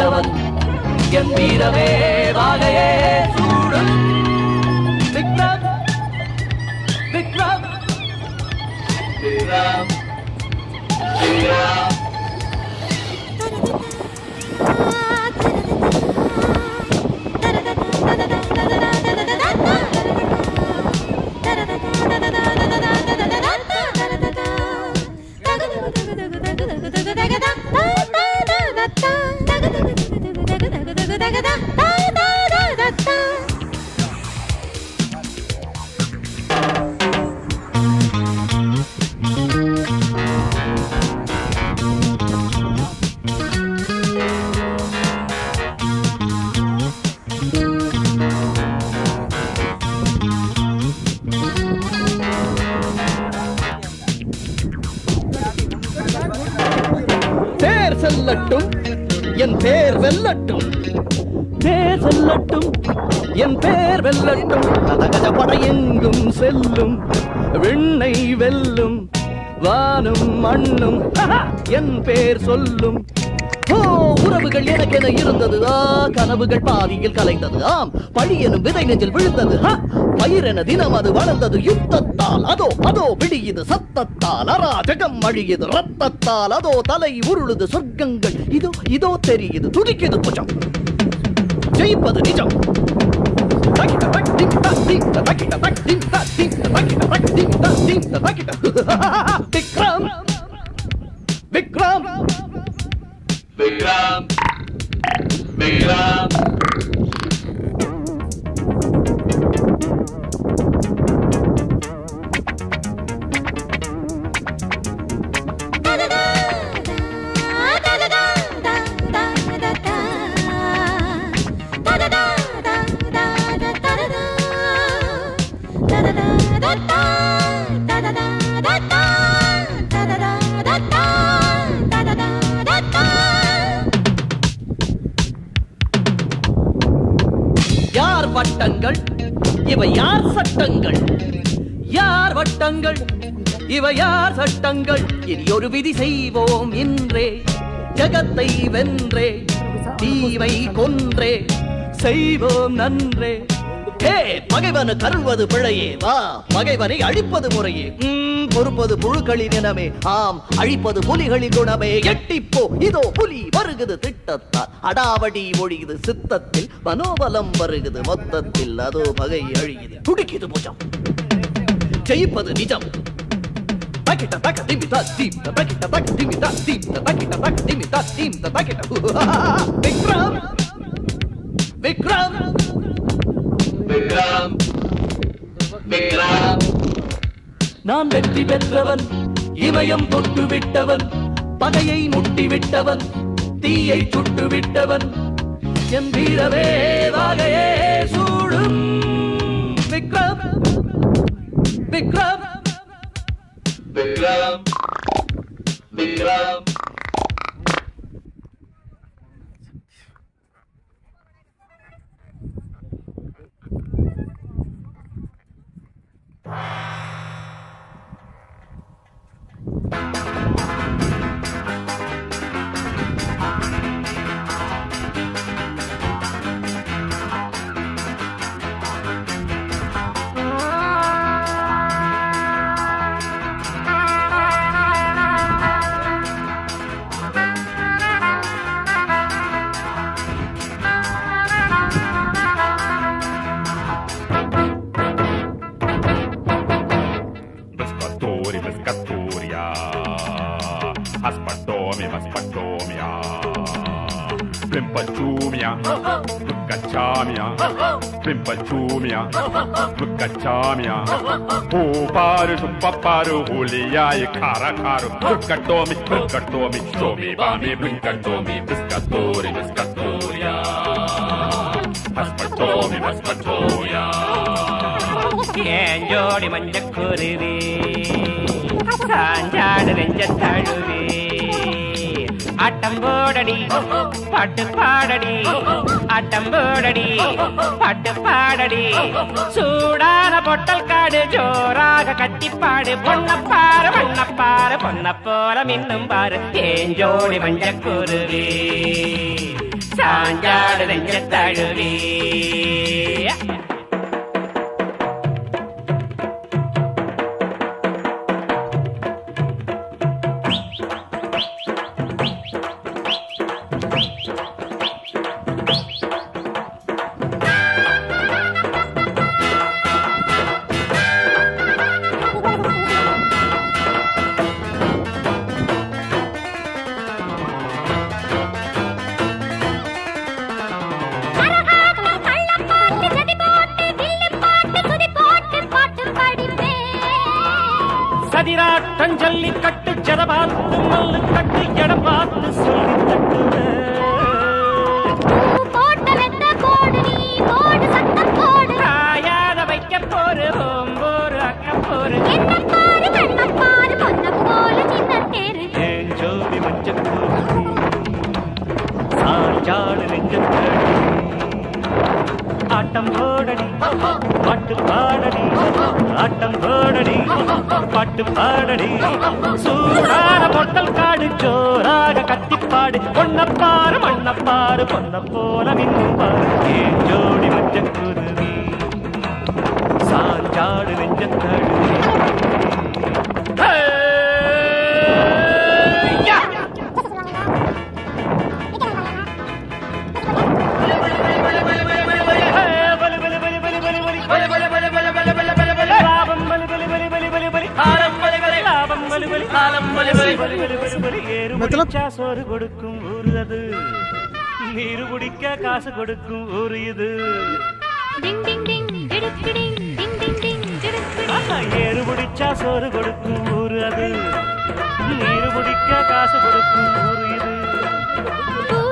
விட்டவன் என் வீரமே வாகையே சூடும் விக்ரம் விக்ரம் விக்ரம் விக்ரம் செல்லட்டும் என் பேர் வெல்லட்டும் தேர் செல்லட்டும் என் பேர் வெல்லட்டும் கதகத படையெங்கும் செல்லும் விண்ணை வெல்லும் வானும் மண்ணும் என் பேர் சொல்லும் ஓ உறவுகள் எனக்கென இருந்தது கனவுகள் பாதியில் கலைந்தது ஆம் பழி எனும் விதை நெஞ்சில் விழுந்தது பயிரென தினம் அது வளர்ந்தது யுத்தத்தால் அதோ அதோ விடியுது சத்தத்தால் அராஜகம் அழியுது ரத்தத்தால் அதோ தலை உருளுது சொர்க்கங்கள் இதோ இதோ தெரியுது துடிக்குது புஜம் ஜெயிப்பது நிஜம் விக்ரம் விக்ரம் விக்ரம் விக்ரம் வட்டங்கள் இவை யார் சட்டங்கள் யார் வட்டங்கள் இவை யார் சட்டங்கள் இனி ஒரு விதி செய்வோம் இன்றே ஜகத்தை வென்றே தீவை கொன்றே செய்வோம் நன்றே பகைவனு கருள்வது பிழையே வா பகைவனை அழிப்பது முறையே பொறுப்பது புழுக்களின் இனமே ஆம் அழிப்பது புலிகளின் குணமே எட்டிப்போ இதோ புலி வருகுது திட்டத்தால் அடாவடி ஒழியுது சித்தத்தில் மனோபலம் வருகுது மொத்தத்தில் அதோ பகை அழியுது துடிக்குது புஜம் ஜெயிப்பது நிஜம் விக்ரம் விக்ரம் விக்ரம் விக்ரம் நான் வெற்றி பெற்றவன் இமயம் தொட்டு விட்டவன் பகையை முட்டி விட்டவன் தீயை சுட்டு விட்டவன் என் வீரவே வாகையே சூடும் Vikram Vikram Vikram Vikram Paparu, Julia, Caracaru, Bricatomi, Bricatomi, Shomi, Bami, Brincatomi, Biscatori, Biscatoria, Paspatomi, Paspatoria. Enjoy Manjakuri, Sanjad Renjataru. Atambodadi, Padu Padadi, Atambodadi, Padu Padadi, Sudana Potal Card, Joraga Katipadi, Bonapara, Bonapara, Bonapora, Minumbar, enjoy Manjakuri. சாஞ்சாடு நெஞ்ச தழுவி சதிராட்டம் ஜல்லி கட்டு ஜத பார்த்து மல்லு கட்டு எட பார்த்து சொல்லி தட்டு காயாத வைக்க bore ஓம்போரு அக்க bore ஜோதி மஞ்சள் சாஞ்சாடு நெஞ்சத்தடி ஆட்டம் போடடி பாட்டு பாடடி ஆட்டம் போடடி பாட்டு பாடடி சூடான பொட்டல் காடு ஜோராக கத்திப்பாடு பொன்னப்பாரு மண்ணப்பாரு பொன்ன போல மின்னும் பாரு ஏன் ஜோடி மஞ்சள் குருவி சாஞ்சாடு நெஞ்சத்தடி சோறு கொடுக்கும் ஊரு அது நீரு குடிக்க காசு கொடுக்கும் ஊரு இது ஏறு குடிச்சா சோறு கொடுக்கும் ஊரு அது நீரு குடிக்க காசு கொடுக்கும் ஊரு இது